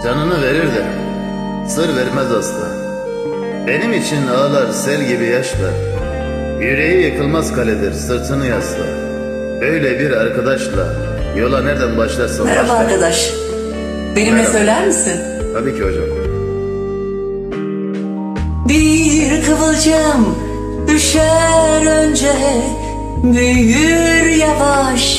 Canını verir de sır vermez asla. Benim için ağlar sel gibi yaşla. Yüreği yıkılmaz kaledir, sırtını yasla. Böyle bir arkadaşla yola nereden başlarsın? Merhaba başla. arkadaş. Benimle Merhaba. söyler misin? Tabii ki hocam. Bir kıvılcım düşer önce, büyür yavaş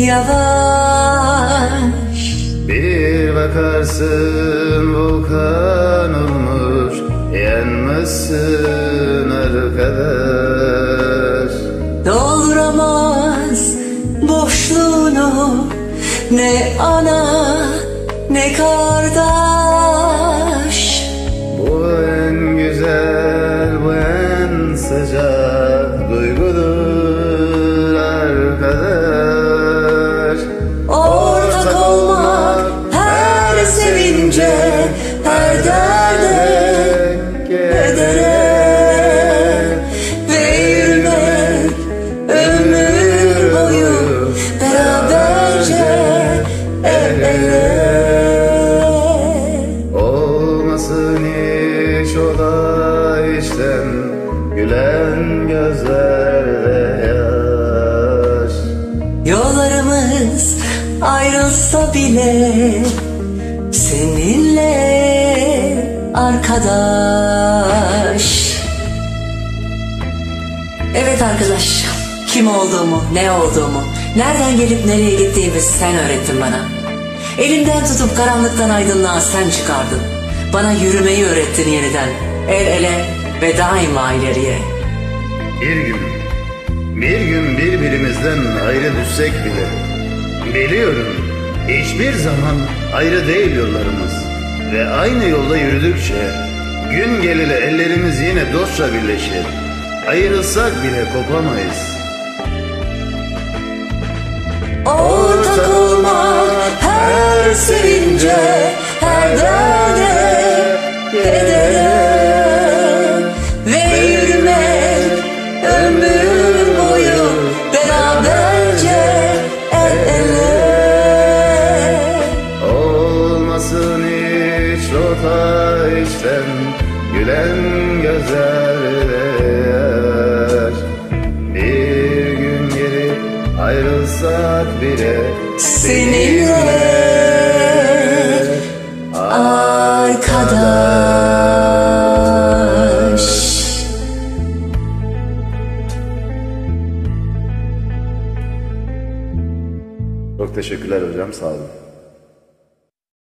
yavaş. Bir bakarsın volkan olmuş, yanmışsın arkadaş. Dolduramaz boşluğunu ne ana ne kardeş. Bu en güzel, bu en sıcak duygudur arkadaş. Ortak olmak her sevince, her derde, kedere ve yürümek ömür boyu beraberce el ele. Olmasın hiç o da içten gülen gözlerde yaş. Yollarımız ayrılsa bile seninle arkadaş. Evet arkadaş, kim olduğumu, ne olduğumu, nereden gelip nereye gittiğimi sen öğrettin bana. Elimden tutup karanlıktan aydınlığa sen çıkardın. Bana yürümeyi öğrettin yeniden, el ele ve daima ileriye. Bir gün birbirimizden ayrı düşsek bile, biliyorum hiçbir zaman ayrı değil yollarımız. Ve aynı yolda yürüdükçe gün gelir ellerimiz yine dostça birleşir. Ayrılsak bile kopamayız. Ortak olmak her sevince, her derde, kedere ve yürümek ömür boyu beraberce el ele. Olmasın hiç rota içten gülen gözlerde yaş. Bir gün gelip ayrılsak bile Seninle